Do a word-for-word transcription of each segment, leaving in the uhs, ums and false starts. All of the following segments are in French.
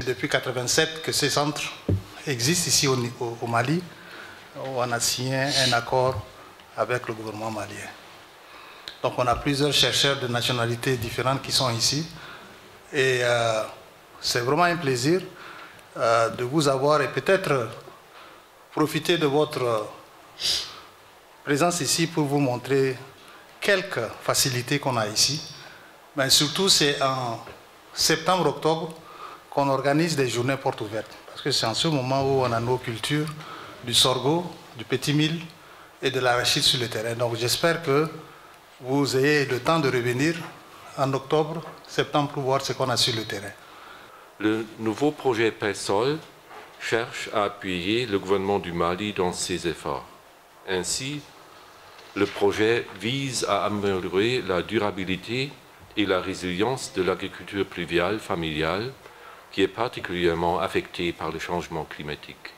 depuis mille neuf cent quatre-vingt-sept que ces centres existent ici au, au, au Mali, où on a signé un accord avec le gouvernement malien. Donc on a plusieurs chercheurs de nationalités différentes qui sont ici. Et euh, c'est vraiment un plaisir euh, de vous avoir et peut-être profiter de votre présence ici pour vous montrer quelques facilités qu'on a ici. Mais surtout, c'est en septembre-octobre qu'on organise des journées portes ouvertes. Parce que c'est en ce moment où on a nos cultures du sorgho, du petit mil et de l'arachide sur le terrain. Donc j'espère que vous ayez le temps de revenir en octobre, septembre pour voir ce qu'on a sur le terrain. Le nouveau projet PAESOL cherche à appuyer le gouvernement du Mali dans ses efforts. Ainsi, le projet vise à améliorer la durabilité et la résilience de l'agriculture pluviale familiale qui est particulièrement affectée par le changement climatique.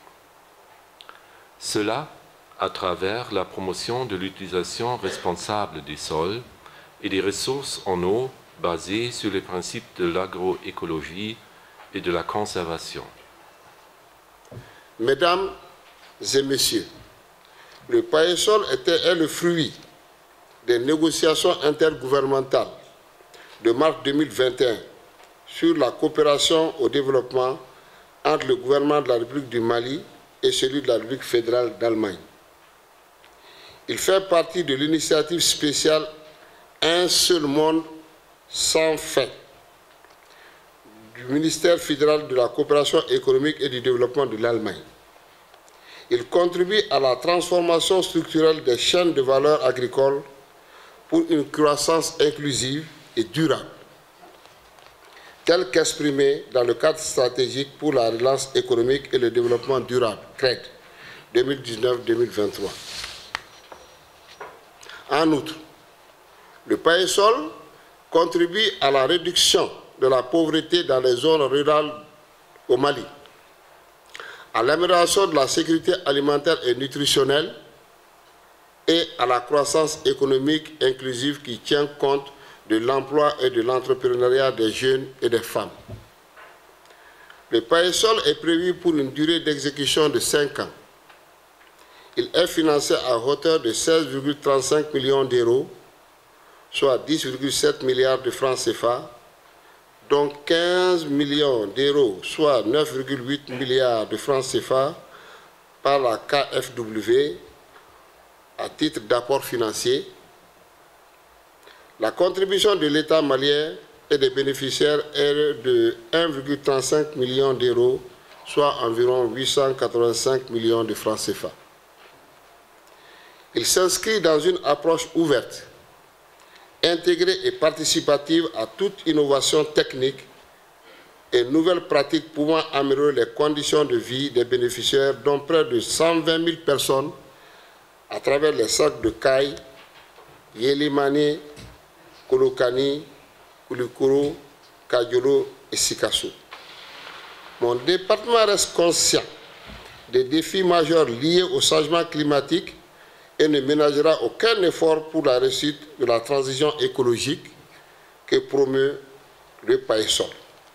Cela à travers la promotion de l'utilisation responsable des sols et des ressources en eau basées sur les principes de l'agroécologie et de la conservation. Mesdames et messieurs, le PAESOL était est le fruit des négociations intergouvernementales de mars deux mille vingt et un sur la coopération au développement entre le gouvernement de la République du Mali et celui de la République fédérale d'Allemagne. Il fait partie de l'initiative spéciale Un seul monde sans fin du ministère fédéral de la coopération économique et du développement de l'Allemagne. Il contribue à la transformation structurelle des chaînes de valeur agricoles pour une croissance inclusive et durable, telle qu'exprimée dans le cadre stratégique pour la relance économique et le développement durable, C R E D, deux mille dix-neuf deux mille vingt-trois. En outre, le PAESOL contribue à la réduction de la pauvreté dans les zones rurales au Mali, à l'amélioration de la sécurité alimentaire et nutritionnelle et à la croissance économique inclusive qui tient compte de l'emploi et de l'entrepreneuriat des jeunes et des femmes. Le PAESOL est prévu pour une durée d'exécution de cinq ans. Il est financé à hauteur de seize virgule trente-cinq millions d'euros, soit dix virgule sept milliards de francs C F A, dont quinze millions d'euros, soit neuf virgule huit milliards de francs C F A, par la K F W à titre d'apport financier. La contribution de l'État malien et des bénéficiaires est de un virgule trente-cinq million d'euros, soit environ huit cent quatre-vingt-cinq millions de francs C F A. Il s'inscrit dans une approche ouverte, intégrée et participative à toute innovation technique et nouvelles pratiques pouvant améliorer les conditions de vie des bénéficiaires, dont près de cent vingt mille personnes à travers les sacs de Caille, Yélimani, Kolokani, Koulikoro, Kadiolo et Sikasso. Mon département reste conscient des défis majeurs liés au changement climatique et ne ménagera aucun effort pour la réussite de la transition écologique que promeut le PAESOL.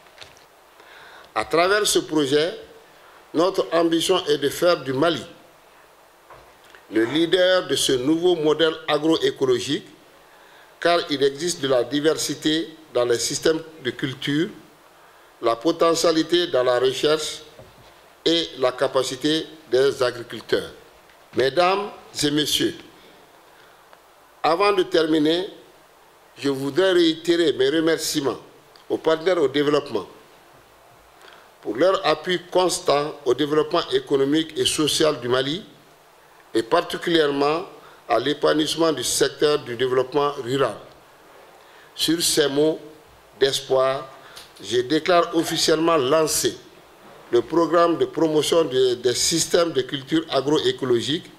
À travers ce projet, notre ambition est de faire du Mali le leader de ce nouveau modèle agroécologique, car il existe de la diversité dans les systèmes de culture, la potentialité dans la recherche et la capacité des agriculteurs. Mesdames et messieurs, avant de terminer, je voudrais réitérer mes remerciements aux partenaires au développement pour leur appui constant au développement économique et social du Mali et particulièrement à l'épanouissement du secteur du développement rural. Sur ces mots d'espoir, je déclare officiellement lancé le programme de promotion de, des systèmes de culture agroécologique